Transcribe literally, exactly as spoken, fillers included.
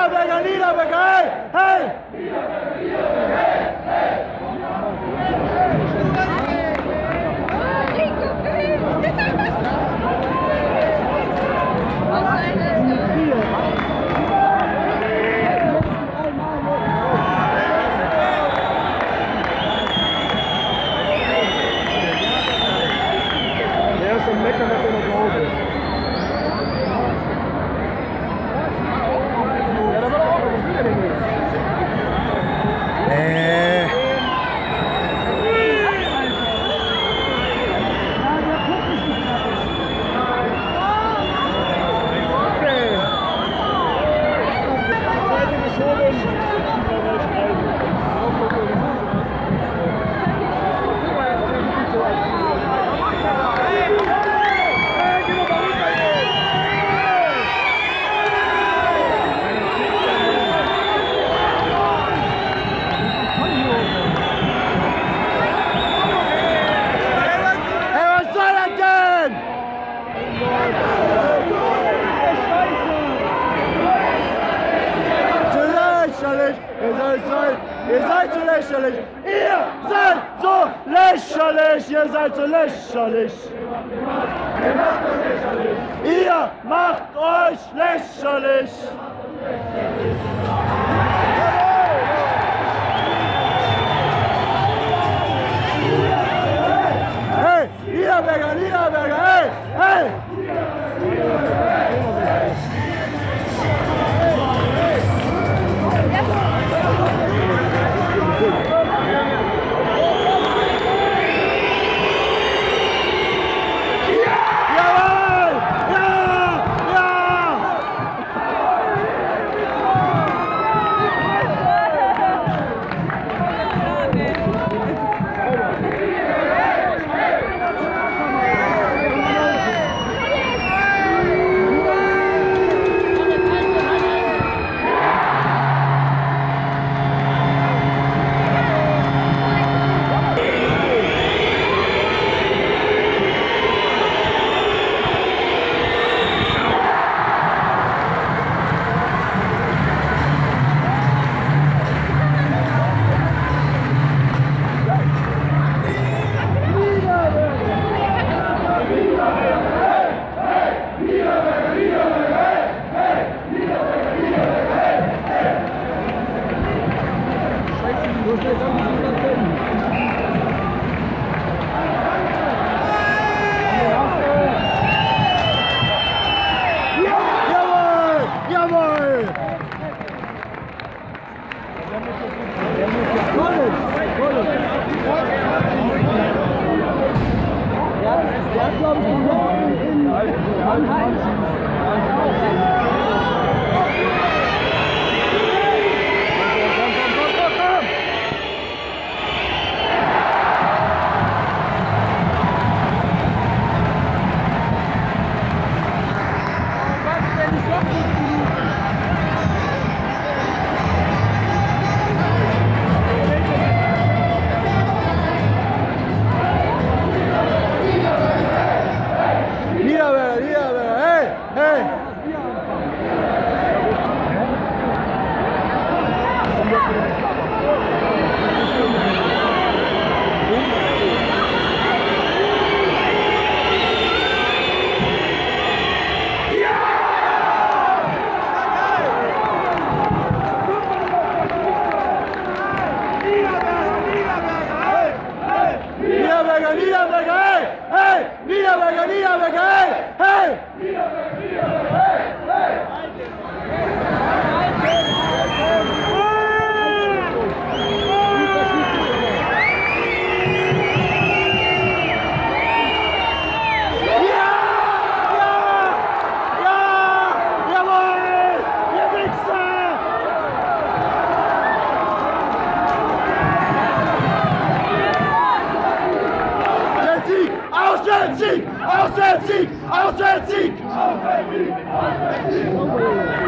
Niederberger, Niederberger, hey! Hey! Der ist am Meckern, dass er noch drauf ist. Ja, da war er auch, was will er denn jetzt? Äh. Ihr seid so, ihr seid so lächerlich! Ihr seid so lächerlich! Ihr seid so lächerlich! Ihr macht euch lächerlich! Hey! Niederberger, Niederberger! Hey! Hey! Niederberger, Niederberger, hey! Hey! Niederberger, Niederberger, hey! Auswärtssieg! Auswärtssieg! Auswärtssieg! Auswärtssieg!